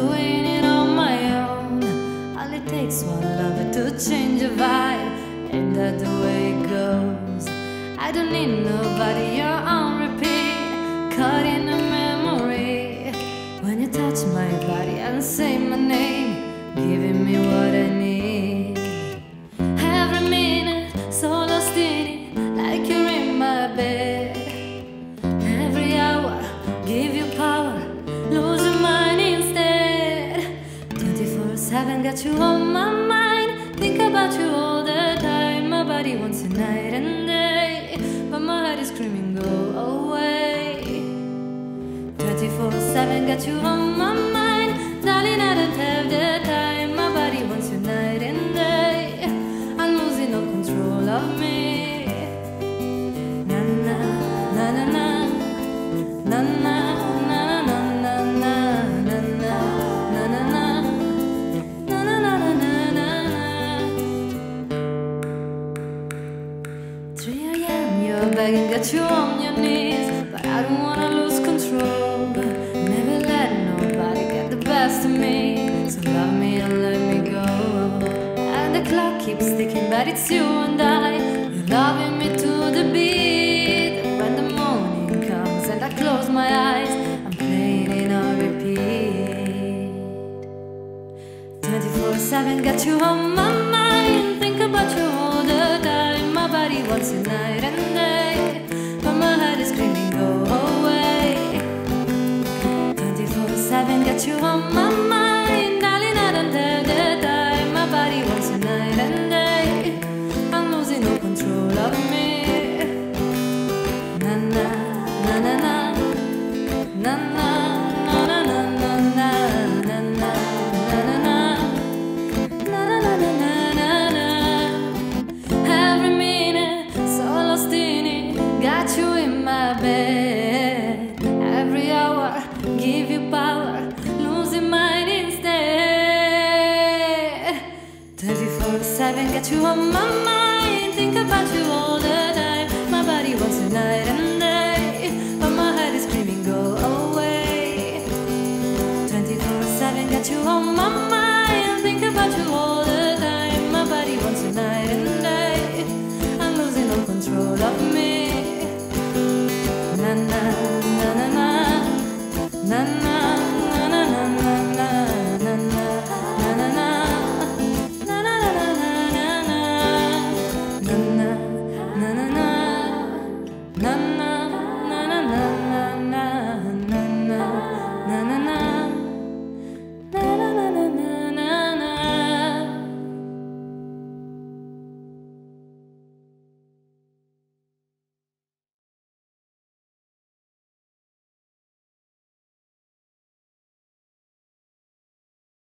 doing it on my own. All it takes one lover to change a vibe. Ain't that the way it goes? I don't need nobody, you're on repeat, caught in a memory. When you touch my body and say my name, giving me what I need. Every minute, so lost in it, like you're in my bed. Every hour, give you power, lose your mind instead. 24/7 got you on my mind, think about you all the time. My body wants you night and day, but my heart is screaming go away. 24/7 got you on my mind, darling, I don't have the time. My body wants you night and day, I'm losing all control of me. Na na na na na na na na na na na na na na na. 3 AM, you're begging, got you on your knees, but I don't wanna lose control. Never let nobody get the best of me, so love me and let me go. And the clock keeps ticking, but it's you and I. You're loving me to the beat. And when the morning comes and I close my eyes, I'm playing it on repeat. 24/7 got you on my mind, think about you all the time. My body wants you night and day, but my heart is screaming go away. 24/7 got you on my mind, darling, I don't have the time. My body wants you night and day, I'm losing all control of me. Na na na na na na na na na na na na na na na. Every minute, so lost in it, got you in my bed. Every hour, give you power, losing mine instead. 24/7, got you on my mind, think about you all the time. My body wants you night and day, but my heart is screaming go away. 24/7, got you on my mind, think about you all the time. My body wants you night and day, I'm losing all control of me. Na na na na na na na.